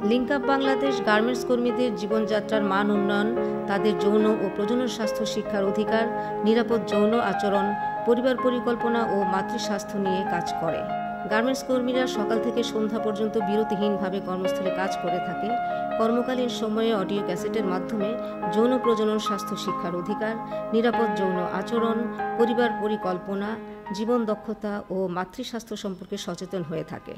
Link up Bangladesh garments কর্মীদের জীবনযাত্রার মান উন্নয়ন, তাদের যৌন ও প্রজনন স্বাস্থ্য শিক্ষার অধিকার, নিরাপদ যৌন আচরণ, পরিবার পরিকল্পনা ও মাতৃস্বাস্থ্য নিয়ে কাজ করে। গার্মেন্টস কর্মীরা সকাল থেকে সন্ধ্যা পর্যন্ত বিরতিহীনভাবে কর্মস্থলে কাজ করে থাকে। কর্মকালীন সময়ে অডিও ক্যাসেটের মাধ্যমে যৌন প্রজনন স্বাস্থ্য শিক্ষার অধিকার, নিরাপদ যৌন আচরণ, পরিবার পরিকল্পনা, জীবন দক্ষতা ও মাতৃস্বাস্থ্য সম্পর্কে সচেতন হয়ে থাকে।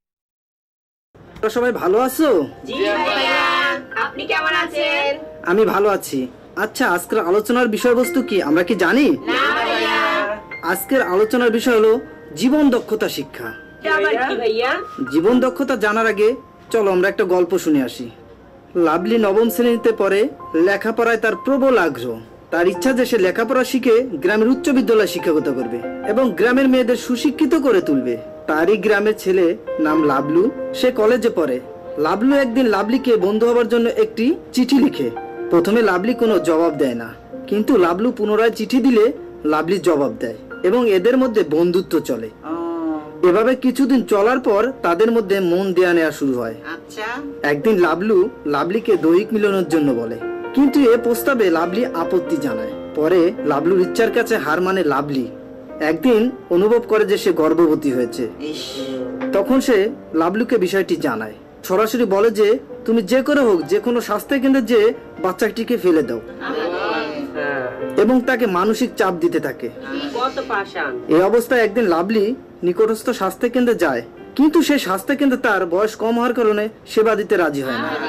সবাই ভালো আছো? জি ভাইয়া, আপনি কেমন আছেন? আমি ভালো আছি। আচ্ছা, আজকের আলোচনার বিষয়বস্তু কি আমরা কি জানি? না ভাইয়া। আজকের আলোচনার বিষয় হলো জীবন দক্ষতা শিক্ষা। আবার কি ভাইয়া? জীবন দক্ষতা জানার আগে চলো আমরা একটা গল্প শুনে আসি। লাভলি নবম শ্রেণীতে পড়ে। লেখাপড়ায় তার প্রবল আগ্রহ। তার ইচ্ছা যে সে লেখাপড়া শিখে গ্রামের উচ্চ বিদ্যালয়ে শিক্ষকতা করবে এবং গ্রামের মেয়েদের সুশিক্ষিত করে তুলবে। তারই গ্রামের ছেলে নাম লাবলু, সে কলেজে পড়ে। লাবলু একদিন লাবলিকে বন্ধু হবার জন্য একটি চিঠি লিখে। প্রথমে লাবলি কোনো জবাব দেয় না, কিন্তু লাবলু পুনরায় চিঠি দিলে লাবলি জবাব দেয় এবং এদের মধ্যে বন্ধুত্ব চলে। এভাবে কিছুদিন চলার পর তাদের মধ্যে মন দেয়া নেওয়া শুরু হয়। একদিন লাবলু লাবলিকে দৈহিক মিলনের জন্য বলে, কিন্তু এ প্রস্তাবে লাবলি আপত্তি জানায়। পরে লাবলুর ইচ্ছার কাছে হার মানে লাবলি। একদিন অনুভব করে যে সে গর্ভবতী হয়েছে। তখন সে লাবলুকে বিষয়টি জানায়। সরাসরি বলে যে তুমি যে করে হোক যে কোনো স্বাস্থ্য কেন্দ্রে যে বাচ্চাটিকে ফেলে দাও এবং তাকে মানসিক চাপ দিতে থাকে। এই অবস্থায় একদিন লাবলি নিকটস্থ স্বাস্থ্য কেন্দ্রে যায়, কিন্তু সে স্বাস্থ্য কেন্দ্রে তার বয়স কম হওয়ার কারণে সেবা দিতে রাজি হয় না।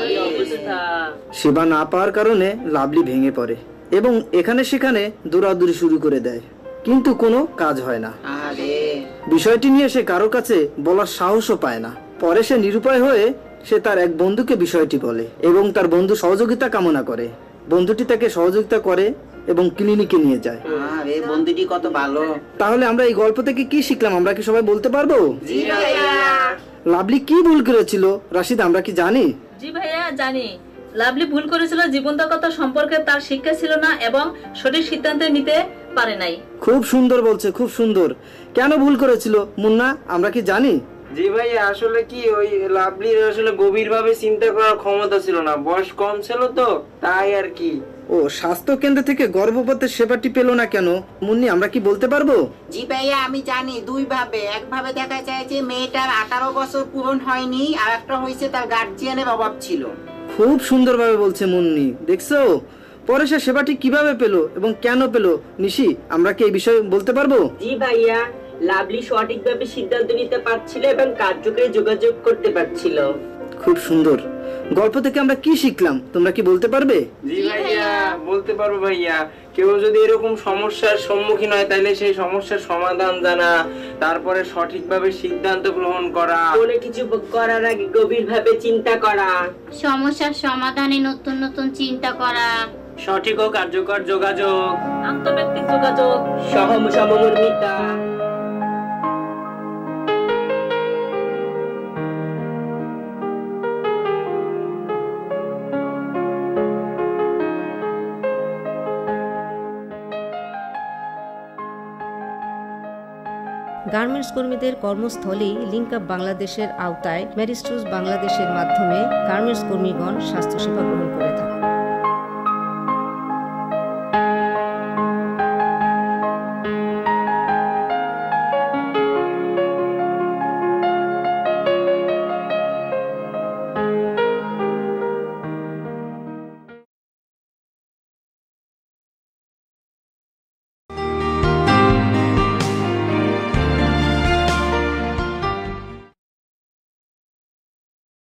সেবা না পাওয়ার কারণে লাবলি ভেঙে পড়ে এবং এখানে সেখানে দৌড়াদৌড়ি শুরু করে দেয়, কিন্তু কোনো কাজ হয় না। বিষয়টি নিয়ে সে কারোর কাছে বলার সাহসও পায় না। পরে সে নিরুপায় হয়ে সে তার এক বন্ধুকে বিষয়টি বলে এবং তার বন্ধু সহযোগিতা কামনা করে। বন্ধুটি তাকে সহযোগিতা করে এবং ক্লিনিকে নিয়ে যায়। বন্ধুটি কত ভালো। তাহলে আমরা এই গল্প থেকে কি শিখলাম আমরা কি সবাই বলতে পারবো? জি ভাইয়া। লাভলি কি ভুল করেছিল রাশিদ, আমরা কি জানি? জি ভাইয়া, জানি। লাভলি ভুল করেছিল জীবন দক্ষতা সম্পর্কে তার শিক্ষা ছিল না এবং সঠিক সিদ্ধান্ত নিতে পারে নাই। খুব সুন্দর বলছে, খুব সুন্দর। কেন ভুল করেছিল মুন্না, আমরা কি জানি? জি ভাইয়া, আসলে কি ওই লাভলির আসলে গভীরভাবে চিন্তা করার ক্ষমতা ছিল না, বয়স কম ছিল তো তাই আর কি। ও, স্বাস্থ্য কেন্দ্র থেকে গর্ভপাতের সেবাটি পেল না কেন মুন্নি, আমরা কি বলতে পারবো? জি ভাইয়া, আমি জানি দুই ভাবে। একভাবে দেখা যায় যে মেয়েটার 18 বছর পূরণ হয়নি, আর একটা হয়েছে তার গার্জিয়ানের অভাব ছিল। খুব সুন্দরভাবে বলছে মুন্নি, দেখছো? পরে সে সেবাটি কিভাবে পেল এবং কেন পেল, নিশি আমরা কি এই বিষয়ে বলতে পারবো? জি ভাইয়া, লাভলি সঠিকভাবে সিদ্ধান্ত নিতে পারছিল এবং কার্যকরী যোগাযোগ করতে পারছিল। খুব সুন্দর। গল্প থেকে আমরা কি শিখলাম তোমরা কি বলতে পারবে? জি ভাইয়া, বলতে পারবো ভাইয়া। কেউ যদি এরকম সমস্যার সম্মুখীন হয় তাহলে সেই সমস্যার সমাধান জানা, তারপরে সঠিকভাবে সিদ্ধান্ত গ্রহণ করা, কোনো কিছু করার আগে গভীরভাবে চিন্তা করা, সমস্যার সমাধানে নতুন নতুন চিন্তা করা, সঠিক ও কার্যকর যোগাযোগ, আন্তঃব্যক্তিক যোগাযোগ, সমমর্মিতা। গার্মেন্টস কর্মীদের কর্মস্থলেই লিঙ্ক আপ বাংলাদেশের আওতায় ম্যারিস্টুস বাংলাদেশের মাধ্যমে গার্মেন্টস কর্মীগণ স্বাস্থ্যসেবা গ্রহণ করে থাকে।